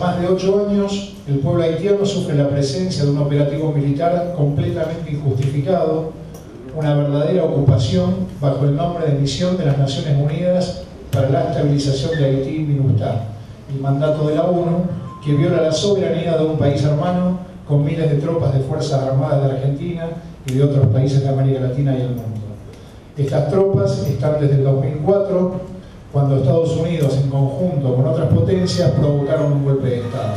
más de 8 años, el pueblo haitiano sufre la presencia de un operativo militar completamente injustificado, una verdadera ocupación bajo el nombre de Misión de las Naciones Unidas para la Estabilización de Haití, MINUSTAH, el mandato de la ONU, que viola la soberanía de un país hermano con miles de tropas de Fuerzas Armadas de Argentina y de otros países de América Latina y el mundo. Estas tropas están desde el 2004, cuando Estados Unidos, en conjunto con otras potencias, provocaron un golpe de Estado.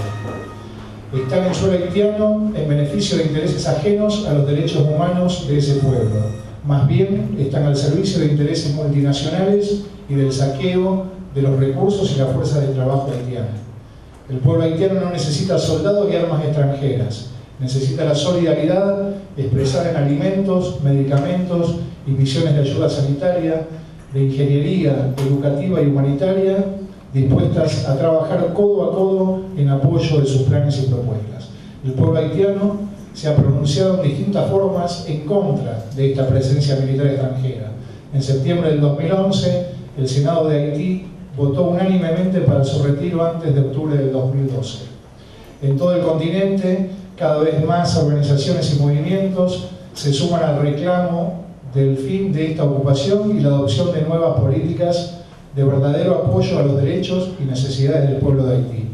Están en suelo haitiano en beneficio de intereses ajenos a los derechos humanos de ese pueblo. Más bien, están al servicio de intereses multinacionales y del saqueo de los recursos y la fuerza de trabajo haitiana. El pueblo haitiano no necesita soldados y armas extranjeras. Necesita la solidaridad expresada en alimentos, medicamentos y misiones de ayuda sanitaria, de ingeniería educativa y humanitaria, dispuestas a trabajar codo a codo en apoyo de sus planes y propuestas. El pueblo haitiano se ha pronunciado en distintas formas en contra de esta presencia militar extranjera. En septiembre del 2011, el Senado de Haití votó unánimemente para su retiro antes de octubre del 2012. En todo el continente, cada vez más organizaciones y movimientos se suman al reclamo del fin de esta ocupación y la adopción de nuevas políticas de verdadero apoyo a los derechos y necesidades del pueblo de Haití.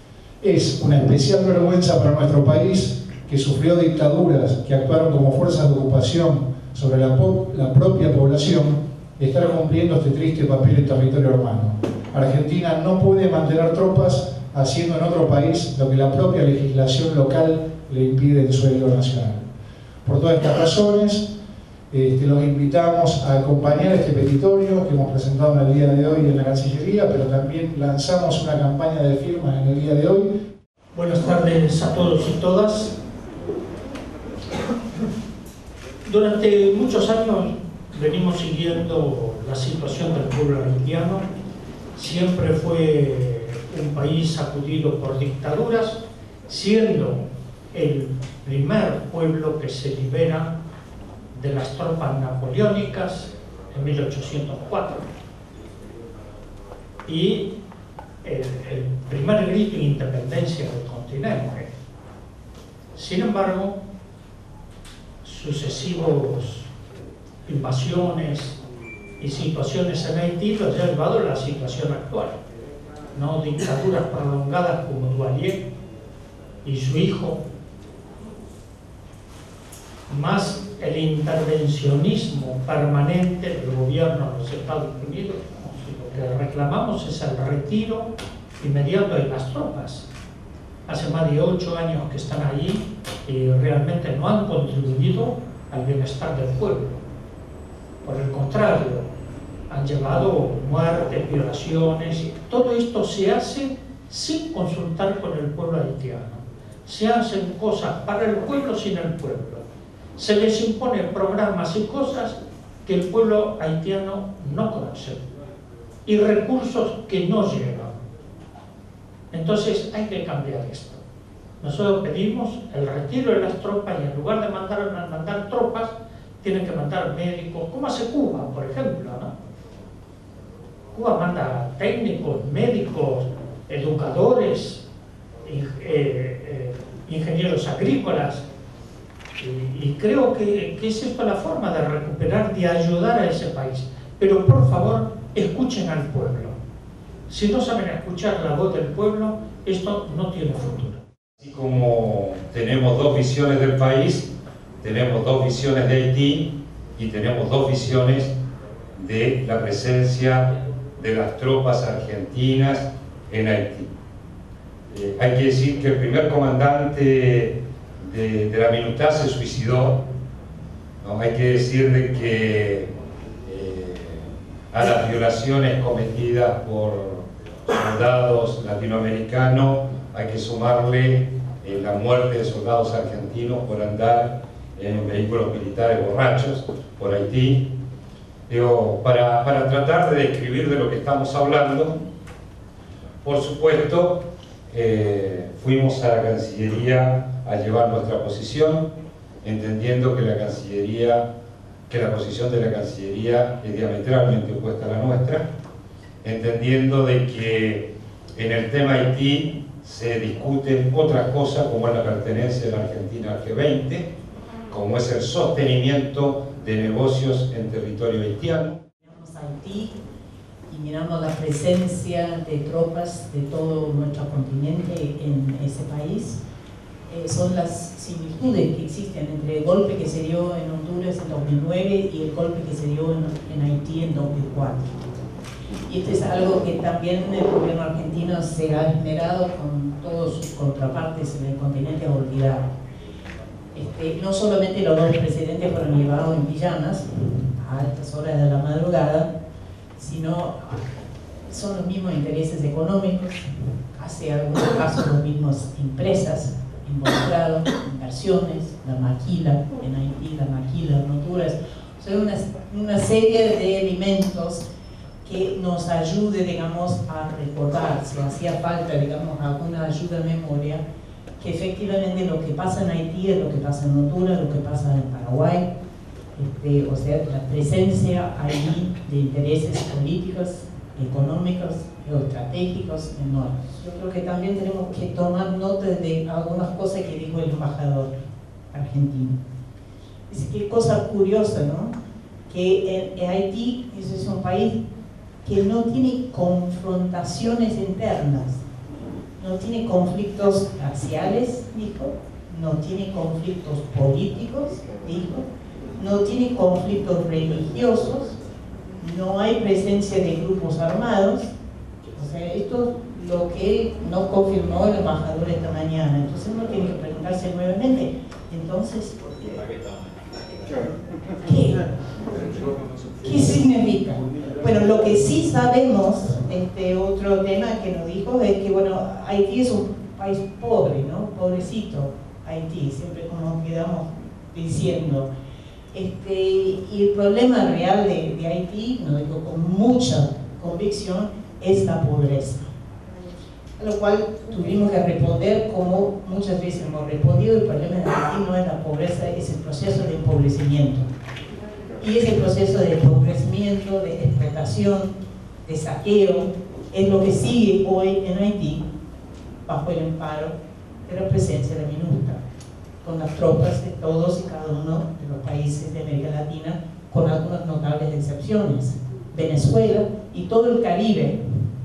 Es una especial vergüenza para nuestro país, que sufrió dictaduras que actuaron como fuerzas de ocupación sobre la propia población, estar cumpliendo este triste papel en territorio hermano. Argentina no puede mantener tropas haciendo en otro país lo que la propia legislación local le impide en suelo nacional. Por todas estas razones, los invitamos a acompañar este petitorio que hemos presentado en el día de hoy en la Cancillería, pero también lanzamos una campaña de firmas en el día de hoy. Buenas tardes a todos y todas. Durante muchos años venimos siguiendo la situación del pueblo haitiano. Siempre fue un país sacudido por dictaduras, siendo el primer pueblo que se libera de las tropas napoleónicas en 1804. Y el primer grito de independencia del continente. Sin embargo, sucesivos invasiones y situaciones en Haití los ha llevado a la situación actual, ¿no? Dictaduras prolongadas como Duvalier y su hijo, más el intervencionismo permanente del gobierno de los Estados Unidos. Lo que reclamamos es el retiro inmediato de las tropas. Hace más de 8 años que están allí y realmente no han contribuido al bienestar del pueblo. Por el contrario, han llevado muertes, violaciones. Todo esto se hace sin consultar con el pueblo haitiano. Se hacen cosas para el pueblo sin el pueblo. Se les impone programas y cosas que el pueblo haitiano no conoce y recursos que no llegan. Entonces hay que cambiar esto. Nosotros pedimos el retiro de las tropas y en lugar de mandar tropas, tienen que mandar médicos, como hace Cuba, por ejemplo, ¿no? Cuba manda técnicos, médicos, educadores, ingenieros agrícolas, y creo que es esta la forma de recuperar, de ayudar a ese país. Pero por favor, escuchen al pueblo. Si no saben escuchar la voz del pueblo, esto no tiene futuro. Así como tenemos 2 visiones del país, tenemos 2 visiones de Haití y tenemos 2 visiones de la presencia de las tropas argentinas en Haití. Hay que decir que el primer comandante de la MINUSTAH se suicidó, ¿no? Hay que decir de que a las violaciones cometidas por soldados latinoamericanos hay que sumarle la muerte de soldados argentinos por andar en vehículos militares borrachos por Haití. Digo, para tratar de describir de lo que estamos hablando, por supuesto, fuimos a la Cancillería a llevar nuestra posición, entendiendo que la posición de la Cancillería es diametralmente opuesta a la nuestra, entendiendo de que en el tema Haití se discuten otras cosas como es la pertenencia de la Argentina al G20, como es el sostenimiento de negocios en territorio haitiano. Miramos Haití y miramos la presencia de tropas de todo nuestro continente en ese país. Son las similitudes que existen entre el golpe que se dio en Honduras en 2009 y el golpe que se dio en Haití en 2004. Y esto es algo que también el gobierno argentino se ha esmerado con todos sus contrapartes en el continente a olvidar. No solamente los dos presidentes fueron llevados en pijamas a altas horas de la madrugada, sino son los mismos intereses económicos, hace algunos casos las mismas empresas involucradas, inversiones, la maquila en Haití, la maquila en Honduras. Son una serie de elementos que nos ayude, digamos, a recordar, si hacía falta, digamos, alguna ayuda de memoria, que efectivamente lo que pasa en Haití es lo que pasa en Honduras, lo que pasa en Paraguay, o sea, la presencia ahí de intereses políticos, económicos, geoestratégicos enormes. Yo creo que también tenemos que tomar nota de algunas cosas que dijo el embajador argentino. Dice que cosa curiosa, ¿no? Que en Haití es un país que no tiene confrontaciones internas, no tiene conflictos raciales, dijo, no tiene conflictos políticos, dijo, no tiene conflictos religiosos, no hay presencia de grupos armados. O sea, esto es lo que nos confirmó el embajador esta mañana. Entonces uno tiene que preguntarse nuevamente, entonces, ¿qué significa? Bueno, lo que sí sabemos, otro tema que nos dijo, es que, bueno, Haití es un país pobre, ¿no? Pobrecito Haití, siempre como quedamos diciendo. Y el problema real de Haití, lo digo con mucha convicción, es la pobreza. A lo cual tuvimos que responder como muchas veces hemos respondido: el problema de Haití no es la pobreza, es el proceso de empobrecimiento. Y ese proceso de empobrecimiento, de explotación, de saqueo, es lo que sigue hoy en Haití, bajo el amparo de la presencia de MINUSCA, con las tropas de todos y cada uno de los países de América Latina, con algunas notables excepciones. Venezuela y todo el Caribe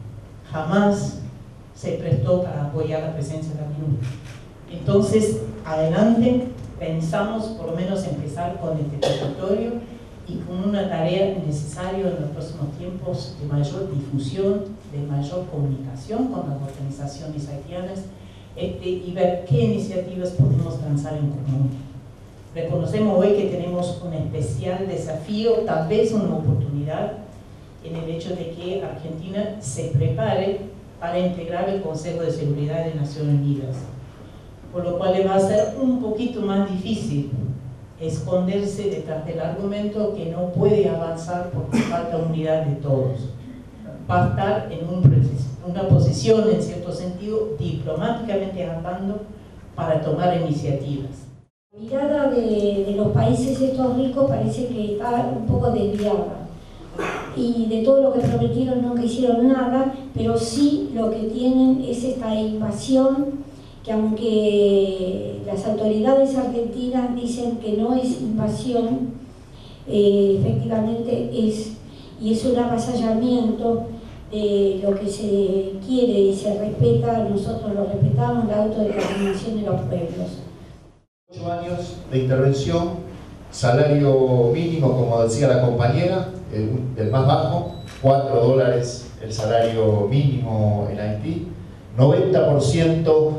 jamás se prestó para apoyar la presencia de la MINUSCA. Entonces, adelante, pensamos por lo menos empezar con este territorio y con una tarea necesaria en los próximos tiempos de mayor difusión, de mayor comunicación con las organizaciones haitianas, y ver qué iniciativas podemos lanzar en común. Reconocemos hoy que tenemos un especial desafío, tal vez una oportunidad, en el hecho de que Argentina se prepare para integrar el Consejo de Seguridad de Naciones Unidas, por lo cual le va a ser un poquito más difícil esconderse detrás del argumento que no puede avanzar porque falta unidad de todos. Va a estar en una posición, en cierto sentido, diplomáticamente hablando, para tomar iniciativas. La mirada de los países estos ricos parece que está un poco desviada, y de todo lo que prometieron no hicieron nada, pero sí lo que tienen es esta invasión, que aunque las autoridades argentinas dicen que no es invasión, efectivamente es, y es un avasallamiento de lo que se quiere y se respeta. Nosotros lo respetamos, la autodeterminación de los pueblos. 8 años de intervención, salario mínimo, como decía la compañera, el más bajo, $4 el salario mínimo en Haití, 90%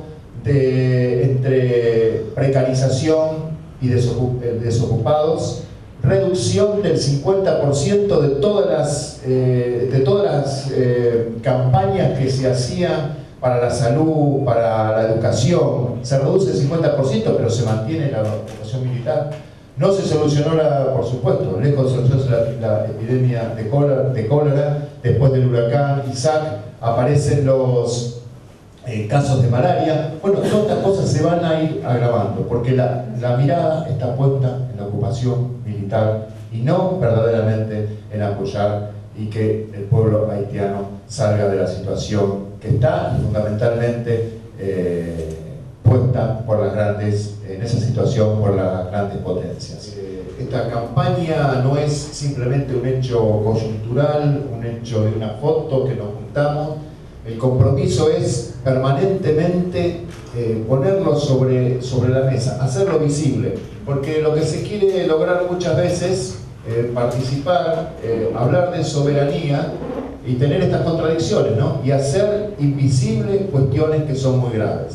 entre precarización y desocupados, reducción del 50% de todas las campañas que se hacían para la salud, para la educación. Se reduce el 50%, pero se mantiene la ocupación militar. No se solucionó, por supuesto, lejos de solucionarse la epidemia de cólera. Después del huracán Isaac aparecen los casos de malaria. Bueno, todas estas cosas se van a ir agravando, porque la mirada está puesta en la ocupación militar y no verdaderamente en apoyar y que el pueblo haitiano salga de la situación que está, y fundamentalmente puesta por las grandes, en esa situación por las grandes potencias. Esta campaña no es simplemente un hecho coyuntural, un hecho de una foto que nos juntamos. El compromiso es permanentemente ponerlo sobre la mesa, hacerlo visible, porque lo que se quiere lograr muchas veces, participar, hablar de soberanía y tener estas contradicciones, ¿no? Y hacer invisibles cuestiones que son muy graves.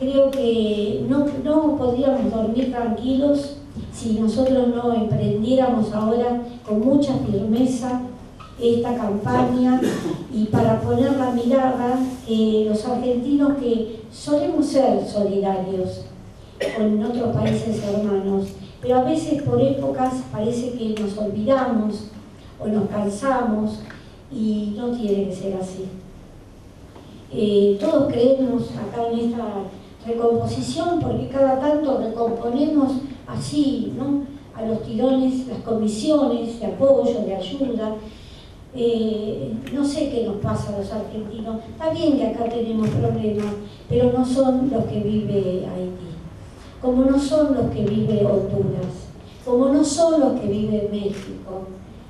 creo que no podríamos dormir tranquilos si nosotros no emprendiéramos ahora con mucha firmeza esta campaña y para poner la mirada los argentinos que solemos ser solidarios con otros países hermanos, pero a veces por épocas parece que nos olvidamos o nos cansamos y no tiene que ser así. Todos creemos acá en esta recomposición porque cada tanto recomponemos así, ¿no? A los tirones, las comisiones de apoyo, de ayuda. No sé qué nos pasa a los argentinos. Está bien que acá tenemos problemas, pero no son los que vive Haití, como no son los que vive Honduras, como no son los que vive México.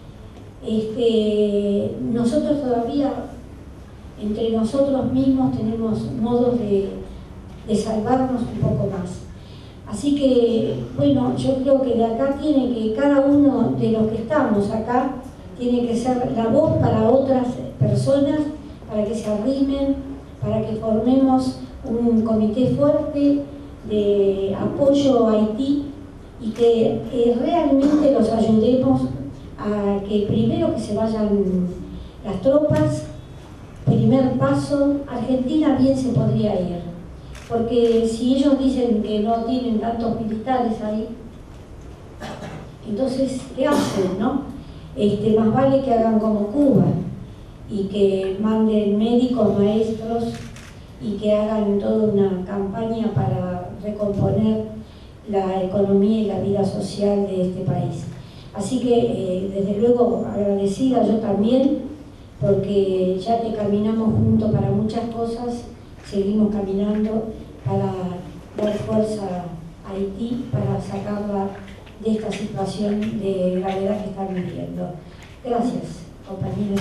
Nosotros todavía, entre nosotros mismos, tenemos modos de salvarnos un poco más. Así que, bueno, yo creo que de acá tiene que, cada uno de los que estamos acá, tiene que ser la voz para otras personas, para que se arrimen, para que formemos un comité fuerte de apoyo a Haití y que realmente los ayudemos a que primero que se vayan las tropas. Primer paso, Argentina bien se podría ir, porque si ellos dicen que no tienen tantos militares ahí, entonces, ¿qué hacen, no? Más vale que hagan como Cuba y que manden médicos, maestros y que hagan toda una campaña para recomponer la economía y la vida social de este país. Así que, desde luego, agradecida yo también, porque ya que caminamos juntos para muchas cosas, seguimos caminando para dar fuerza a Haití, para sacarla de esta situación de gravedad que están viviendo. Gracias, compañeros.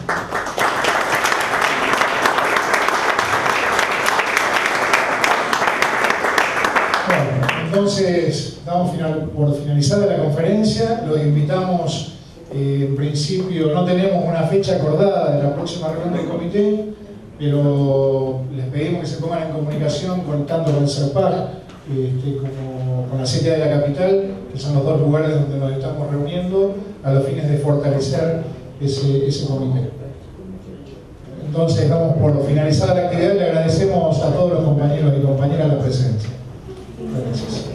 Bueno, entonces damos por finalizada la conferencia. Los invitamos, en principio no tenemos una fecha acordada de la próxima reunión del comité, pero les pedimos que se pongan en comunicación tanto con el CERPAC como con la sede de la capital, que son los dos lugares donde nos estamos reuniendo a los fines de fortalecer ese comité. Entonces damos por finalizada la actividad. Le agradecemos a todos los compañeros y compañeras la presencia. Gracias.